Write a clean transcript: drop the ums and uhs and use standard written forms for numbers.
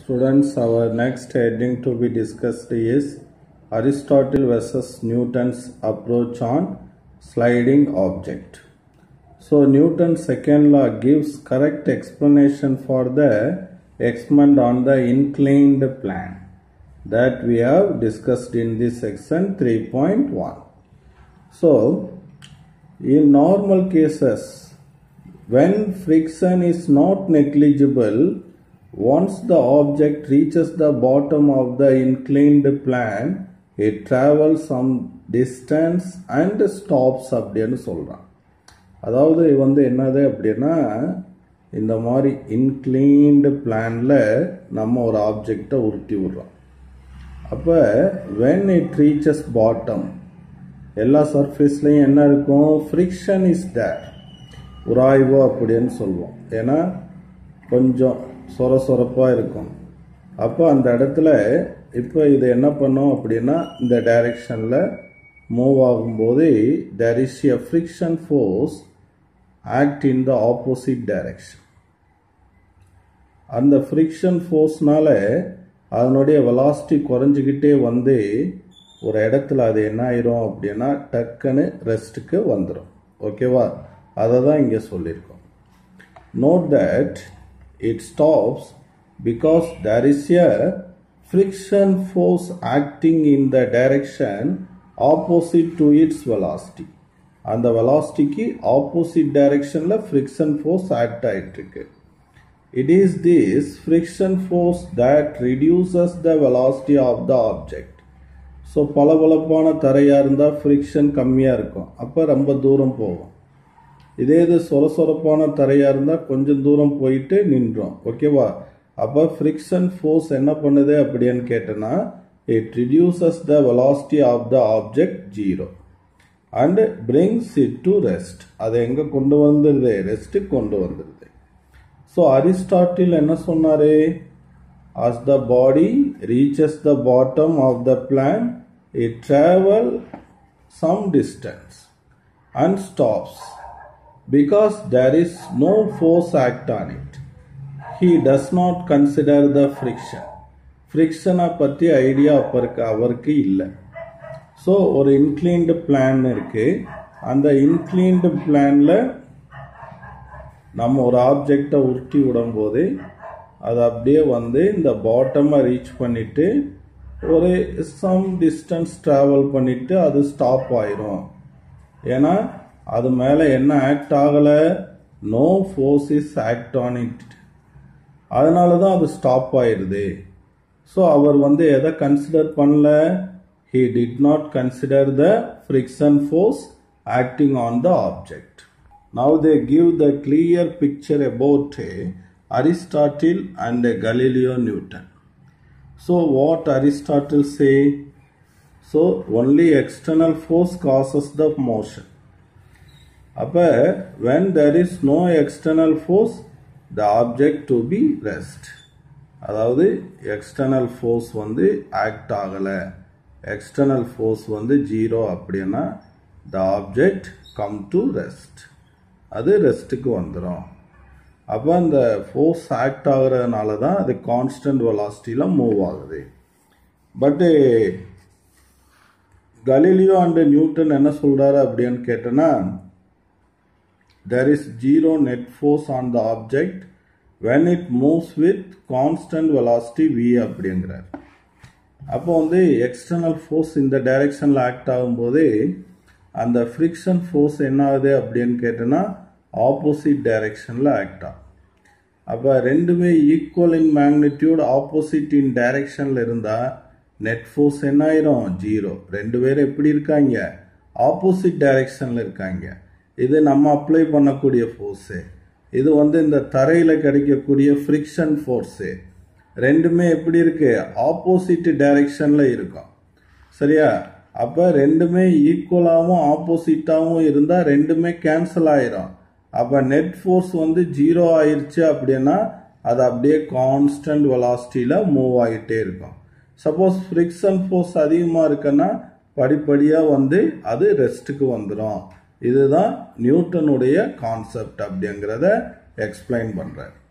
Students, our next heading to be discussed is Aristotle versus Newton's approach on sliding object. So, Newton's second law gives correct explanation for the experiment on the inclined plane that we have discussed in this section 3.1. So, in normal cases, when friction is not negligible, once the object reaches the bottom of the inclined plane, it travels some distance and stops அப்படினு சொல்றான். அதாவது என்னது அப்படினா இந்த மாதிரி inclined planeல நம்ம ஒரு ஆப்ஜெக்ட்டை உருட்டி விடுறோம். அப்ப when it reaches bottom, எல்லா சர்ஃபேஸ்லயும் என்ன இருக்கும்? friction is there. உராய்வு அப்படினு சொல்வோம். ஏனா கொஞ்சம் சொரசொரப்பா இருக்கும். அப்போ அந்த இடத்துல இப்போ இது என்ன பண்ணோம் அப்படின்னா இந்த டைரக்ஷன்ல மூவ் ஆகும்போது there is a friction force act in the opposite direction. அந்த friction forceனால அதனுடைய velocity குறைஞ்சிக்கிட்டே வந்து ஒரு இடத்துல அது என்ன ஆயிரும் அப்படின்னா டக்குன்னு ரெஸ்ட்டுக்கு வந்துடும். ஓகேவா? அதை தான் இங்கே சொல்லியிருக்கோம். Note that it stops because there is a friction force acting in the direction opposite to its velocity. அந்த velocityக்கு opposite directionல friction force act ஆயிட்டிருக்கு. It is this friction force that reduces the velocity of the object. So பளபளப்பான தரையா இருந்தா friction கம்மியா இருக்கும். அப்ப ரொம்ப தூரம் போகும். இதே இது சொரசொரப்பான தரையா இருந்தா கொஞ்சம் தூரம் போயிட்டு நின்றோம். ஓகேவா? அப்ப ஃப்ரிக்ஷன் ஃபோர்ஸ் என்ன பண்ணுது அப்படின்னு கேட்டனா it reduces the velocity of the object 0 and brings it to rest. அதை எங்க கொண்டு வந்துருது? ரெஸ்ட் கொண்டு வந்துருது. So Aristotle என்ன சொன்னாரு? As the body reaches the bottom of the plane, it travel some distance and stops. Because there is no force act on it, he does not consider the friction. Friction பத்தி idea அவருக்கு இல்லை. So ஒரு inclined plan இருக்கு. அந்த inclined பிளான்ல நம்ம ஒரு ஆப்ஜெக்டை உருட்டி விடும் போது அது அப்படியே வந்து இந்த பாட்டமை ரீச் பண்ணிட்டு ஒரு சம் டிஸ்டன்ஸ் டிராவல் பண்ணிட்டு அது ஸ்டாப் ஆயிரும். ஏன்னா அது மேல என்ன ஆக்ட் ஆகல? No force is act on it. அதனால தான் அது ஸ்டாப் ஆயிருது. ஸோ அவர் எதை கன்சிடர் பண்ணல? he did not consider the friction force acting on the object. Now they give the clear picture about Aristotle and Galileo Newton. So what Aristotle say? So only external force causes the motion. அப்ப when there is no external force, the object to be rest. அதாவது external force act ஆகல, external force 0 அப்படின்னா the object come to rest. அது ரெஸ்ட்டுக்கு வந்துடும். அப்போ அந்த force act ஆகுறதுனால தான் அது கான்ஸ்டன்ட் வெலாசிட்டியில் மூவ் ஆகுது. பட்டு கலீலியோ அண்ட் நியூட்டன் என்ன சொல்றாரு அப்படின்னு கேட்டனா there is zero net force on the object when it moves with constant velocity v அப்படிங்கிறார். அப்போ எக்ஸ்டர்னல் ஃபோர்ஸ் இந்த டைரக்ஷனில் ஆக்ட் ஆகும்போது அந்த ஃப்ரிக்ஷன் ஃபோர்ஸ் என்ன ஆகுது அப்படின்னு கேட்டோன்னா ஆப்போசிட் டைரக்ஷனில் ஆக்ட் ஆகும். அப்போ ரெண்டுமே equal in magnitude, opposite in டைரக்ஷனில் இருந்தால் நெட் ஃபோர்ஸ் என்ன ஆயிரும்? 0. ரெண்டு பேரும் எப்படி இருக்காங்க? ஆப்போசிட் டைரக்ஷனில் இருக்காங்க. இது நம்ம அப்ளை பண்ணக்கூடிய ஃபோர்ஸு. இது இந்த தரையில் கிடைக்கக்கூடிய ஃப்ரிக்ஷன் ஃபோர்ஸு. ரெண்டுமே எப்படி இருக்கு? ஆப்போசிட் டைரக்ஷனில் இருக்கும். சரியா? அப்போ ரெண்டுமே ஈக்குவலாகவும் ஆப்போசிட்டாகவும் இருந்தால் ரெண்டுமே கேன்சல் ஆயிரும். அப்போ நெட் ஃபோர்ஸ் 0 ஆயிடுச்சு அப்படின்னா அது அப்படியே கான்ஸ்டன்ட் வெலாசிட்டியில் மூவ் ஆகிட்டே இருக்கும். சப்போஸ் ஃப்ரிக்ஷன் ஃபோர்ஸ் அதிகமாக இருக்குன்னா படிப்படியாக அது ரெஸ்ட்டுக்கு வந்துடும். இதுதான் நியூட்டனுடைய கான்செப்ட் அப்படிங்கிறத எக்ஸ்பிளைன் பண்றார்.